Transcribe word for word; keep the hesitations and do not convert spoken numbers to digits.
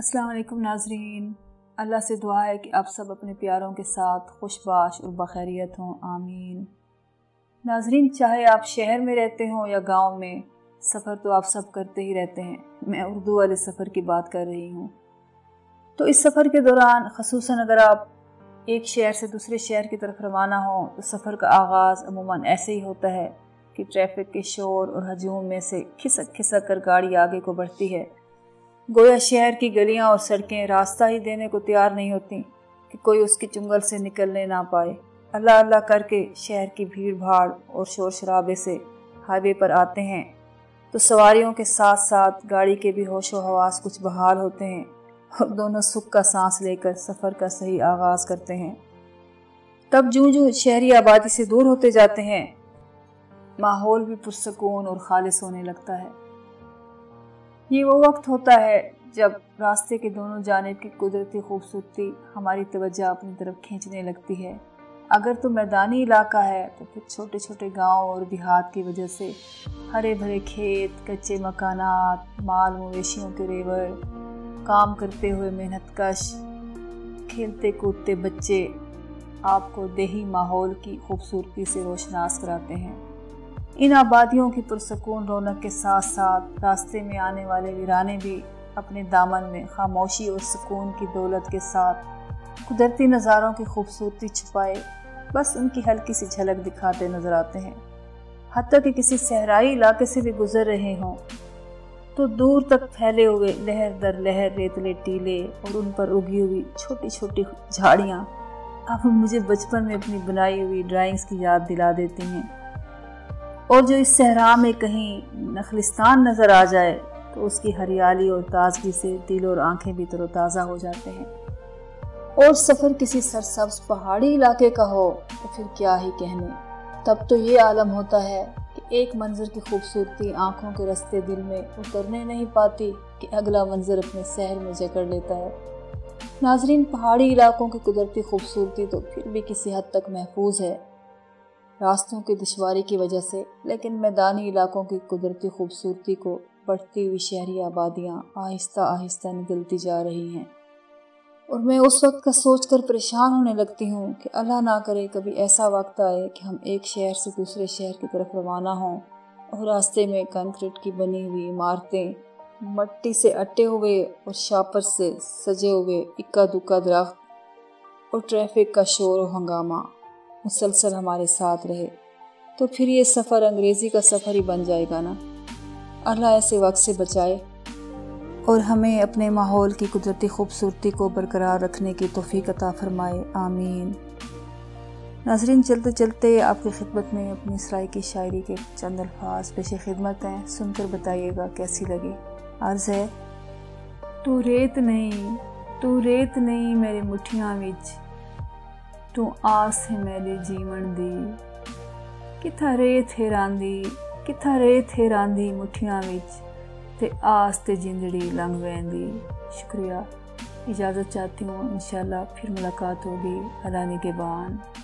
अस्सलाम वालेकुम नाज़रीन। अल्लाह से दुआ है कि आप सब अपने प्यारों के साथ खुशबाश और बखैरियत हों, आमीन। नाज़रीन, चाहे आप शहर में रहते हों या गांव में, सफ़र तो आप सब करते ही रहते हैं। मैं उर्दू वाले सफ़र की बात कर रही हूँ। तो इस सफ़र के दौरान ख़ुसूसन अगर आप एक शहर से दूसरे शहर की तरफ रवाना हों तो सफ़र का आगाज़ अमूमन ऐसे ही होता है कि ट्रैफिक के शोर और हजूम में से खिसक खिसक कर गाड़ी आगे को बढ़ती है। गोया शहर की गलियां और सड़कें रास्ता ही देने को तैयार नहीं होती कि कोई उसकी चुंगल से निकलने ना पाए। अल्लाह अल्लाह करके शहर की भीड़ भाड़ और शोर शराबे से हाईवे पर आते हैं तो सवारियों के साथ साथ गाड़ी के भी होशो हवास कुछ बहाल होते हैं और दोनों सुख का सांस लेकर सफ़र का सही आगाज़ करते हैं। तब जूं जूं शहरी आबादी से दूर होते जाते हैं, माहौल भी पुरसकून और खालिस होने लगता है। ये वो वक्त होता है जब रास्ते के दोनों जानिब की कुदरती खूबसूरती हमारी तवज्जो अपनी तरफ खींचने लगती है। अगर तो मैदानी इलाका है तो फिर छोटे छोटे गांव और देहात की वजह से हरे भरे खेत, कच्चे मकानात, माल मवेशियों के रेवड़, काम करते हुए मेहनतकश, खेलते कूदते बच्चे आपको देही माहौल की खूबसूरती से रोशनास कराते हैं। इन आबादियों की पुरसकून रौनक के साथ साथ रास्ते में आने वाले वीराने भी अपने दामन में खामोशी और सुकून की दौलत के साथ कुदरती नज़ारों की खूबसूरती छुपाए बस उनकी हल्की सी झलक दिखाते नजर आते हैं। हत्ता कि किसी सहराई इलाके से भी गुजर रहे हों तो दूर तक फैले हुए लहर दर लहर रेतले टीले और उन पर उगी हुई छोटी छोटी झाड़ियाँ अब मुझे बचपन में अपनी बनाई हुई ड्राइंग्स की याद दिला देती हैं। और जो इस सहरा में कहीं नखलिस्तान नज़र आ जाए तो उसकी हरियाली और ताजगी से दिल और आंखें भी तरोताज़ा हो जाते हैं। और सफ़र किसी सरसब्ज पहाड़ी इलाके का हो तो फिर क्या ही कहने, तब तो ये आलम होता है कि एक मंजर की खूबसूरती आंखों के रास्ते दिल में उतरने नहीं पाती कि अगला मंजर अपने शहर में जकड़ लेता है। नाजरीन, पहाड़ी इलाकों की कुदरती खूबसूरती तो फिर भी किसी हद तक महफूज है रास्तों की दुश्वारी की वजह से, लेकिन मैदानी इलाकों की कुदरती खूबसूरती को बढ़ती हुई शहरी आबादियाँ आहिस्ता आहिस्ता निगलती जा रही हैं। और मैं उस वक्त का सोचकर परेशान होने लगती हूँ कि अल्लाह ना करे कभी ऐसा वक्त आए कि हम एक शहर से दूसरे शहर की तरफ रवाना हों और रास्ते में कंक्रीट की बनी हुई इमारतें, मट्टी से अटे हुए और शापर से सजे हुए इक्का दुक्का दरख्त और ट्रैफिक का शोर और हंगामा मुसलसल हमारे साथ रहे तो फिर ये सफ़र अंग्रेज़ी का सफ़र ही बन जाएगा ना। अल्लाह ऐसे वक्त से बचाए और हमें अपने माहौल की कुदरती खूबसूरती को बरकरार रखने की तौफीक अता फरमाए, आमीन। नाज़रीन, चलते चलते आपकी खिदमत में अपनी सराय की शायरी के चंद अल्फाज पेश खिदमत हैं, सुनकर बताइएगा कैसी लगी। अर्ज़ है, तू रेत नहीं तू रेत नहीं मेरे मुठियां विच, तू आस है मेरे जीवन दी, किथा रेत हेरांदी किथा रेत हेरांदी मुठियां विच ते आस ते जिंदड़ी लंघ वेंदी। शुक्रिया, इजाज़त चाहती हूँ। इंशाल्लाह फिर मुलाकात होगी। अल्लाह निगहबान।